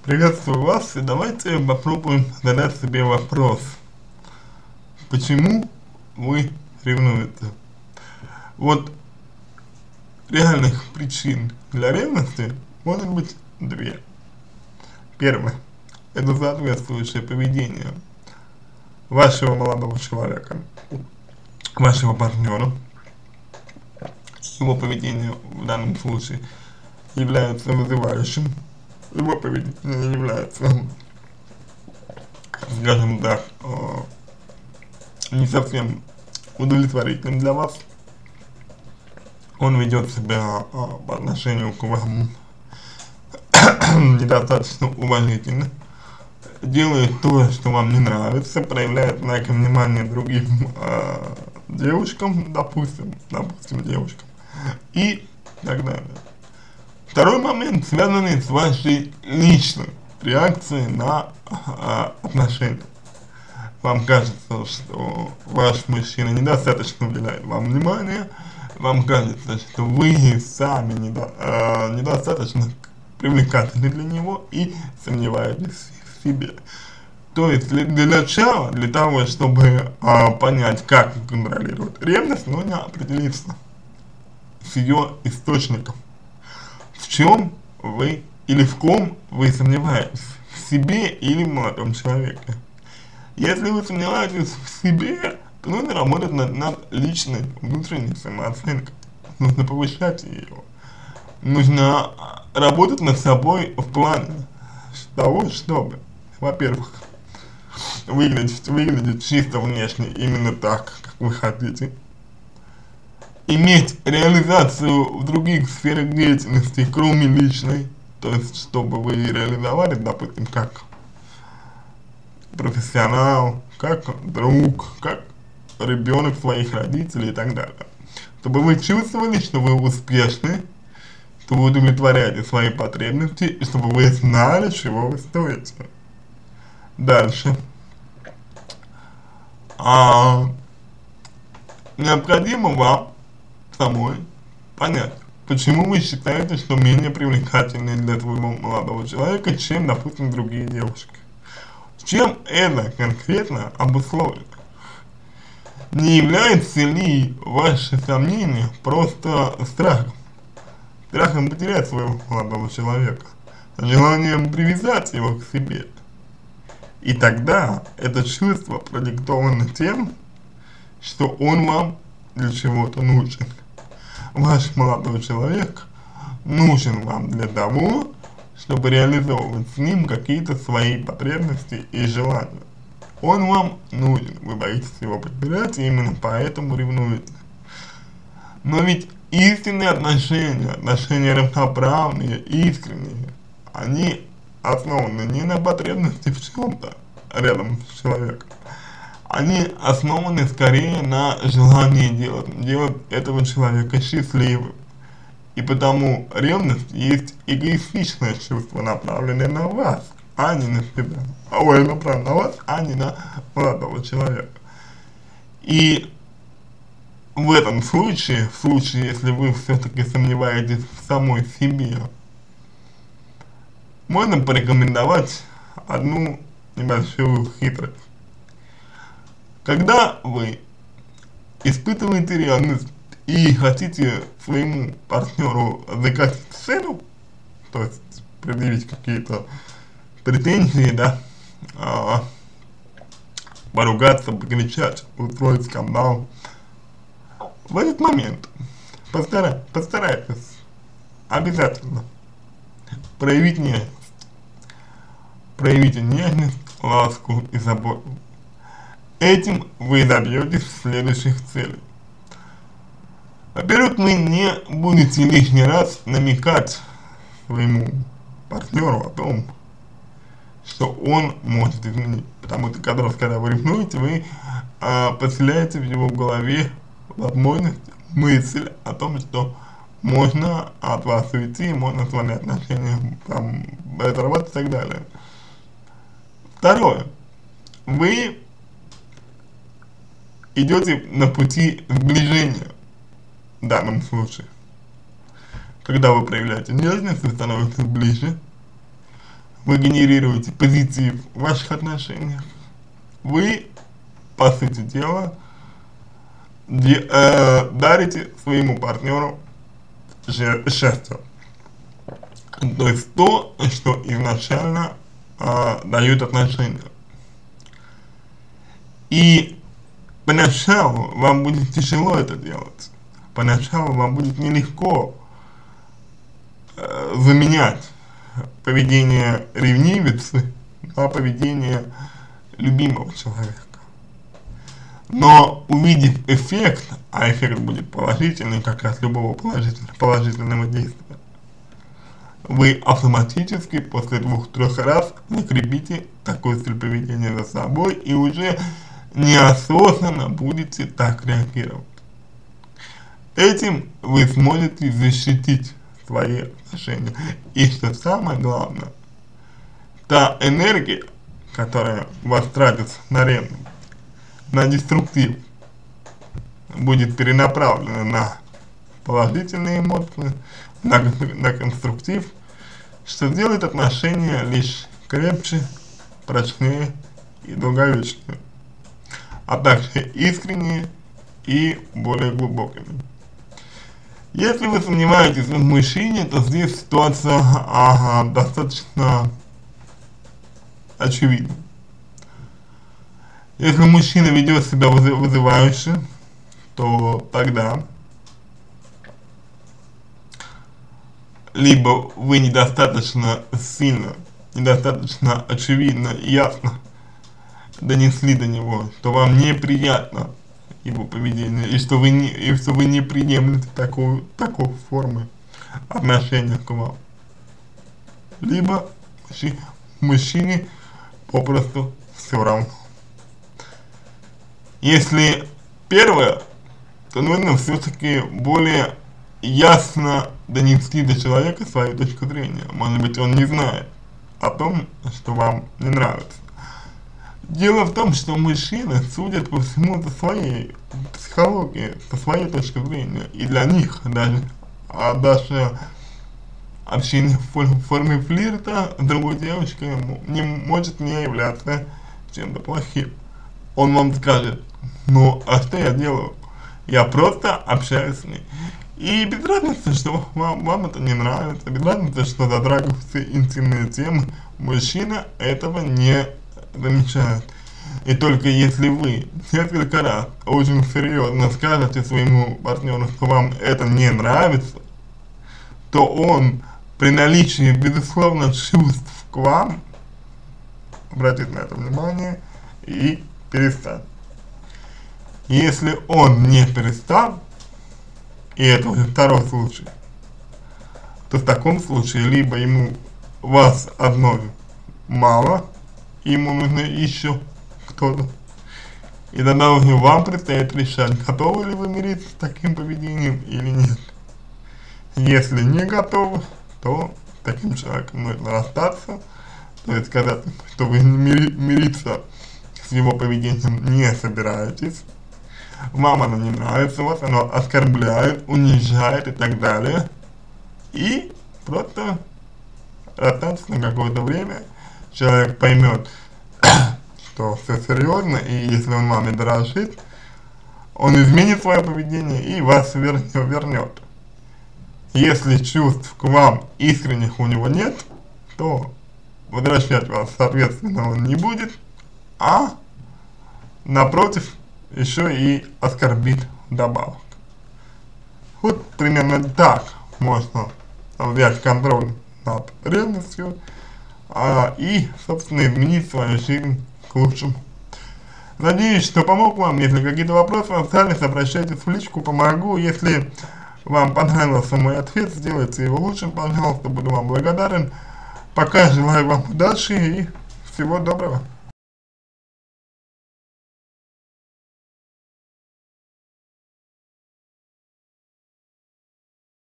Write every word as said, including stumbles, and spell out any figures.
Приветствую вас, и давайте попробуем задать себе вопрос, почему вы ревнуете? Вот реальных причин для ревности может быть две. Первое, это соответствующее поведение вашего молодого человека, вашего партнера. Его поведение в данном случае является вызывающим, его поведение является, скажем так, не совсем удовлетворительным для вас. Он ведет себя по отношению к вам недостаточно уважительно, делает то, что вам не нравится, проявляет знаки внимания другим э, девушкам, допустим, допустим, девушкам, и так далее. Второй момент, связанный с вашей личной реакцией на э, отношения. Вам кажется, что ваш мужчина недостаточно уделяет вам внимания, вам кажется, что вы сами недо, э, недостаточно привлекательны для него и сомневаетесь в себе. То есть для, для начала, для того, чтобы э, понять, как контролировать ревность, нужно определиться с ее источником. В чем вы или в ком вы сомневаетесь, в себе или в молодом человеке. Если вы сомневаетесь в себе, то нужно работать над, над личной внутренней самооценкой, нужно повышать ее, нужно работать над собой в плане того, чтобы, во-первых, выглядеть, выглядеть чисто внешне именно так, как вы хотите, иметь реализацию в других сферах деятельности, кроме личной, то есть чтобы вы реализовали, допустим, как профессионал, как друг, как ребенок своих родителей и так далее. Чтобы вы чувствовали, что вы успешны, что вы удовлетворяете свои потребности, и чтобы вы знали, чего вы стоите. Дальше. А, необходимо вам самой понять, почему вы считаете, что менее привлекательны для своего молодого человека, чем, допустим, другие девушки. Чем это конкретно обусловлено? Не является ли ваше сомнение просто страхом? Страхом потерять своего молодого человека, желанием привязать его к себе. И тогда это чувство продиктовано тем, что он вам для чего-то нужен. Ваш молодой человек нужен вам для того, чтобы реализовывать с ним какие-то свои потребности и желания. Он вам нужен, вы боитесь его потерять, и именно поэтому ревнуете. Но ведь истинные отношения, отношения равноправные, искренние, они основаны не на потребности в чем-то рядом с человеком, они основаны скорее на желании делать, делать этого человека счастливым. И потому ревность есть эгоистичное чувство, направленное на вас, а не на себя. Ой, направленное на вас, а не на молодого человека. И в этом случае, в случае, если вы все-таки сомневаетесь в самой себе, можно порекомендовать одну небольшую хитрость. Когда вы испытываете ревность и хотите своему партнеру закатить сцену, то есть предъявить какие-то претензии, да, а, поругаться, покричать, устроить скандал, в этот момент постарайтесь, постарайтесь обязательно проявить нежность, проявите нежность, ласку и заботу. Этим вы добьетесь следующих целей. Во-первых, вы не будете лишний раз намекать своему партнеру о том, что он может изменить. Потому что когда, когда вы ревнуете, вы э, поселяете в его голове возможность, мысль о том, что можно от вас уйти, можно с вами отношения там, разорвать и так далее. Второе. Вы идете на пути сближения в данном случае. Когда вы проявляете нежность, вы становитесь ближе, вы генерируете позитив в ваших отношениях, вы, по сути дела, де, э, дарите своему партнеру счастье. То есть то, что изначально э, дают отношения. И поначалу вам будет тяжело это делать. Поначалу вам будет нелегко э, заменять поведение ревнивицы на поведение любимого человека. Но увидев эффект, а эффект будет положительный, как раз любого положительного, положительного действия, вы автоматически после двух-трех раз закрепите такой стиль поведения за собой и уже неосознанно будете так реагировать. Этим вы сможете защитить свои отношения. И что самое главное, та энергия, которая у вас тратится на ревность, на деструктив, будет перенаправлена на положительные эмоции, на, на конструктив, что сделает отношения лишь крепче, прочнее и долговечнее, а также искренние и более глубокими. Если вы сомневаетесь в мужчине, то здесь ситуация ага, достаточно очевидна. Если мужчина ведет себя вызывающе, то тогда либо вы недостаточно сильно, недостаточно очевидно и ясно донесли до него, что вам неприятно его поведение, и что вы не, и что вы не приемлете такую, такой формы отношения к вам. Либо мужчине попросту все равно. Если первое, то нужно все-таки более ясно донести до человека свою точку зрения. Может быть, он не знает о том, что вам не нравится. Дело в том, что мужчины судят по всему со своей психологией, со своей точки зрения. И для них даже, а даже общение в форме флирта с другой девочкой не может не являться чем-то плохим. Он вам скажет: ну, а что я делаю? Я просто общаюсь с ней. И без разницы, что вам, вам это не нравится, без разницы, что затрагиваются интимные темы, мужчина этого не замечает. И только если вы несколько раз очень серьезно скажете своему партнеру, что вам это не нравится, то он при наличии безусловно чувств к вам обратит на это внимание и перестанет. Если он не перестал, и это уже второй случай, то в таком случае либо ему вас одной мало, ему нужно еще кто-то, и тогда уже вам предстоит решать, готовы ли вы мириться с таким поведением или нет. Если не готовы, то с таким человеком нужно расстаться, то есть сказать, что вы мири, мириться с его поведением не собираетесь, вам оно не нравится, вас оно оскорбляет, унижает и так далее, и просто расстаться на какое-то время, человек поймет, что все серьезно, и если он вами дорожит, он изменит свое поведение и вас вернет. Если чувств к вам искренних у него нет, то возвращать вас соответственно он не будет, а напротив еще и оскорбит вдобавок. Вот примерно так можно взять контроль над ревностью а, и, собственно, изменить свою жизнь к лучшему. Надеюсь, что помог вам. Если какие-то вопросы остались, обращайтесь в личку, помогу. Если вам понравился мой ответ, сделайте его лучшим, пожалуйста, буду вам благодарен. Пока желаю вам удачи и всего доброго.